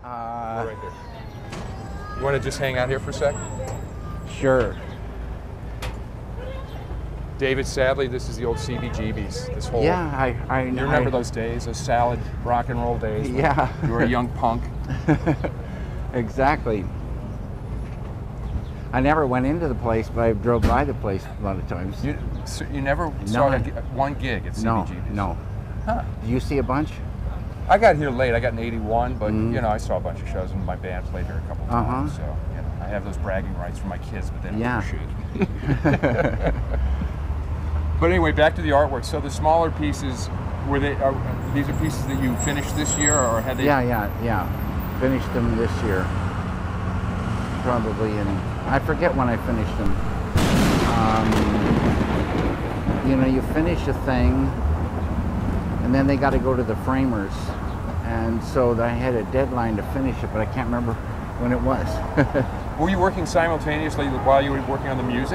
We're right there. You want to just hang out here for a sec? Sure. David, sadly, this is the old CBGBs. This whole I you remember those days, those salad rock and roll days? Yeah. You were a young punk. Exactly. I never went into the place, but I drove by the place a lot of times. You never saw one gig at CBGBs? No. Huh. Did you see a bunch? I got here late. I got in but you know, I saw a bunch of shows and my band played here a couple of times. So you know, I have those bragging rights for my kids, but they don't appreciate. But anyway, back to the artwork. So the smaller pieces, these are pieces that you finished this year, or had they? Yeah. Finished them this year. Probably I forget when I finished them. You know, you finish a thing, and then they got to go to the framers, and so I had a deadline to finish it, but I can't remember when it was. Were you working simultaneously while you were working on the music?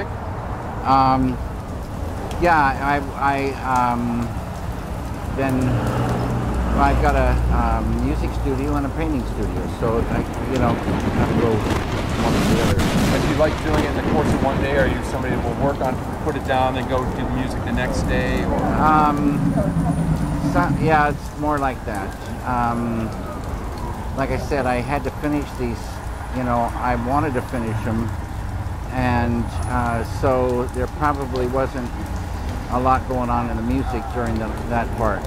Yeah, I've got a music studio and a painting studio, so I, you know, have to go one or the other. And do you like doing it in the course of one day, or are you somebody that will work on, put it down, then go do the music the next day? Or? Yeah, it's more like that. Like I said, I had to finish these, you know, I wanted to finish them, and so there probably wasn't a lot going on in the music during that part.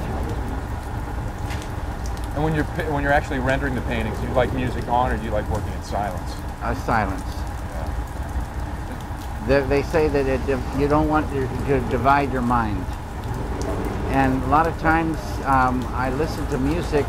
And when you're actually rendering the paintings, do you like music on, or do you like working in silence? Silence. Yeah. They say that you don't want to divide your mind. And a lot of times I listen to music,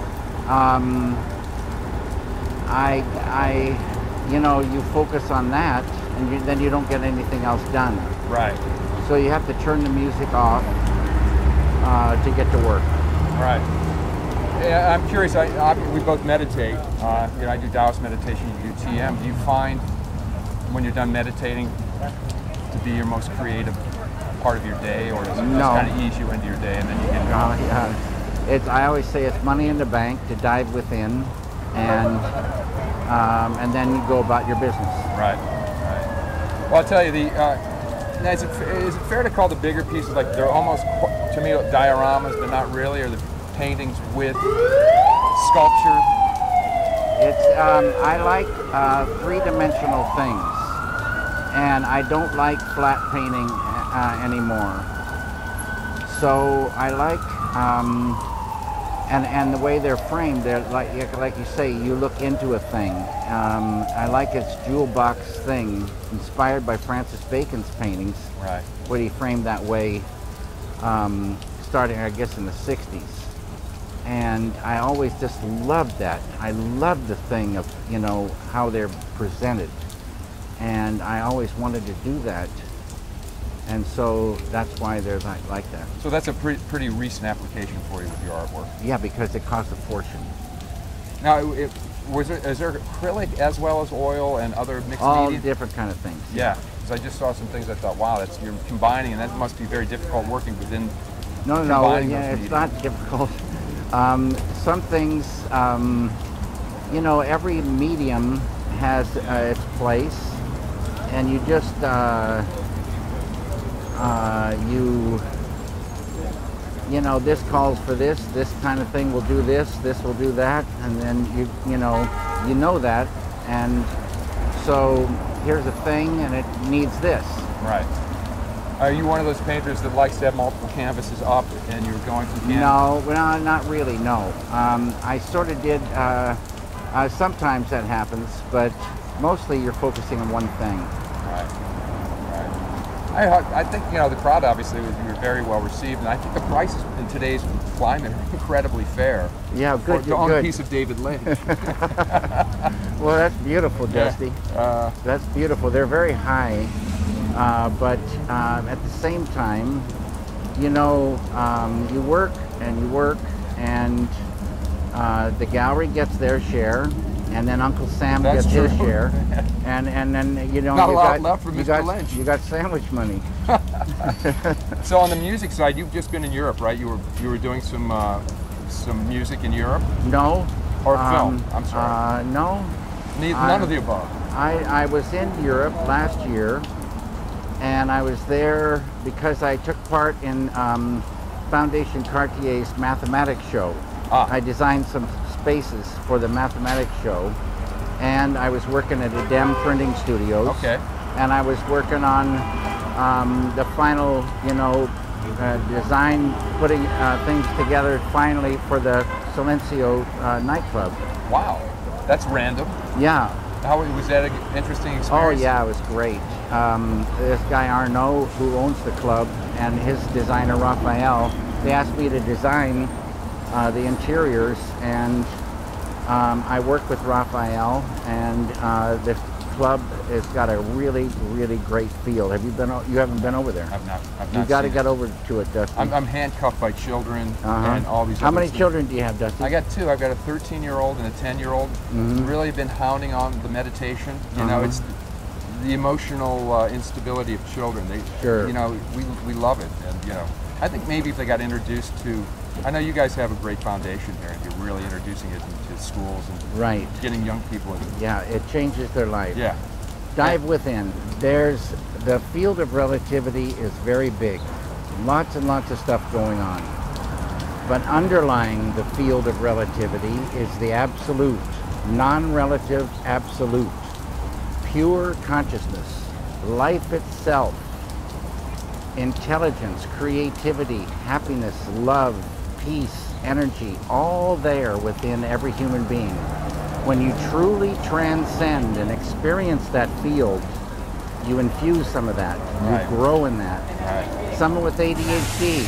you know, you focus on that, and then you don't get anything else done. Right. So you have to turn the music off to get to work. Right. Yeah, I'm curious. We both meditate. You know, I do Taoist meditation. You do TM. Do you find when you're done meditating to be your most creative part of your day, or does it just kind of ease you into your day and then you get going? Yeah. I always say it's money in the bank to dive within, and then you go about your business. Right. Well, I'll tell you, now is it fair to call the bigger pieces, like they're almost, to me, dioramas, but not really, or the paintings with sculpture? It's I like three-dimensional things, and I don't like flat painting anymore. So I like and the way they're framed, they're like you say, you look into a thing. I like its jewel box thing, inspired by Francis Bacon's paintings. Right. What he framed that way, starting I guess in the 60s. And I always just loved that. I loved the thing of, you know, how they're presented. And I always wanted to do that. And so that's why they're like that. So that's a pretty recent application for you with your artwork. Yeah, because it cost a fortune. Now, is there acrylic as well as oil and other mixed media? All different kind of things. Yeah, because I just saw some things I thought, wow, you're combining, and that must be very difficult working within. No, yeah, it's not difficult. Some things, you know, every medium has its place, and you just you know, this calls for this kind of thing will do this will do that, and then you know that, and so here's a thing and it needs this. Right. Are you one of those painters that likes to have multiple canvases up and you're going from canvas? No, well, not really, no. I sort of did, sometimes that happens, but mostly you're focusing on one thing. Right. I think, you know, the crowd obviously was very well received, and I think the prices in today's climate are incredibly fair. Yeah, good. To own a piece of David Lynch. Well, that's beautiful, Dusty. Yeah. That's beautiful. They're very high, but at the same time, you know, you work, and the gallery gets their share, and then Uncle Sam gets his share, and then you know not a lot left for Mr. Lynch. You got sandwich money. So on the music side, you've just been in Europe, right? You were doing some music in Europe. No, Or film? I'm sorry. No. None of the above. I was in Europe last year, and I was there because I took part in Foundation Cartier's mathematics show. I designed some spaces for the mathematics show, and I was working at DEM printing studios. Okay. And I was working on the final, design, putting things together finally for the Silencio nightclub. Wow, that's random. Yeah. How was that an interesting experience? Oh yeah, it was great. This guy Arnaud, who owns the club, and his designer Raphael, they asked me to design the interiors, and I worked with Raphael, and the club has got a really, really great feel. Have you been? You haven't been over there? I've not. You got to get over to it, Dusty. I'm handcuffed by children and all these. How many children do you have, Dusty? I got two. I've got a 13-year-old and a 10-year-old. Really been hounding on the meditation. You know, it's the emotional instability of children. They, you know, we love it, and you know, I think maybe if they got introduced to. I know you guys have a great foundation here, and you're really introducing it into schools and getting young people in. Yeah, it changes their life. Yeah. Dive within. There's the field of relativity is very big. Lots and lots of stuff going on. But underlying the field of relativity is the absolute, non-relative absolute, pure consciousness, life itself, intelligence, creativity, happiness, love, peace, energy, all there within every human being. When you truly transcend and experience that field, you infuse some of that. You grow in that. Someone with ADHD,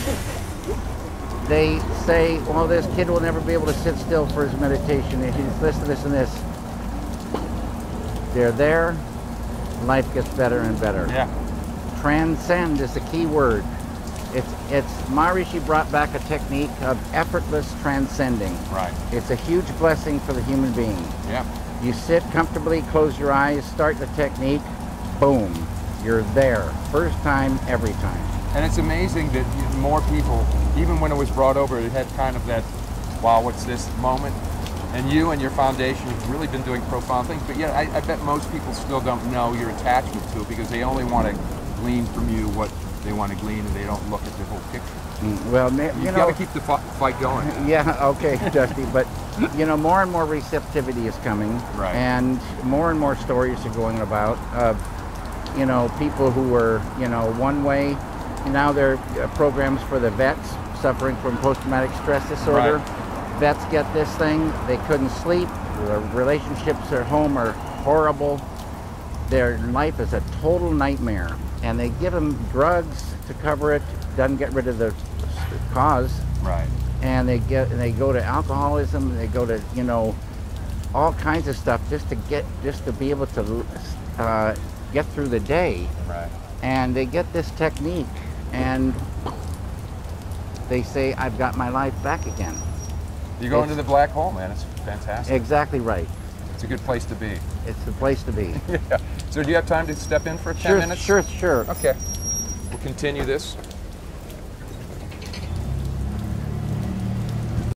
they say, well, this kid will never be able to sit still for his meditation. If he's this, this, and this. They're there, life gets better and better. Yeah. Transcend is the key word. It's Maharishi brought back a technique of effortless transcending. Right. It's a huge blessing for the human being. Yeah. You sit comfortably, close your eyes, start the technique, boom, you're there. First time, every time. And it's amazing that more people, even when it was brought over, it had kind of that, wow, what's this moment? And you and your foundation have really been doing profound things, but yeah, I bet most people still don't know your attachment to it because they only want to glean from you what they want to glean, and they don't look at the whole picture. Well, you got to keep the fight going. Yeah, okay, Dusty, but you know, more and more receptivity is coming, and more stories are going about of, you know, people who were, you know, one way, and now there are programs for the vets suffering from post-traumatic stress disorder. Vets get this thing, they couldn't sleep, the relationships at home are horrible, their life is a total nightmare. And they give them drugs to cover it, doesn't get rid of the cause. Right. And they go to alcoholism, they go to, you know, all kinds of stuff just to be able to get through the day. Right. And they get this technique and they say, I've got my life back again. You go into the black hole, man. It's fantastic. Exactly right. It's a good place to be. It's the place to be. Yeah. So do you have time to step in for 10 minutes? Sure. Okay. We'll continue this.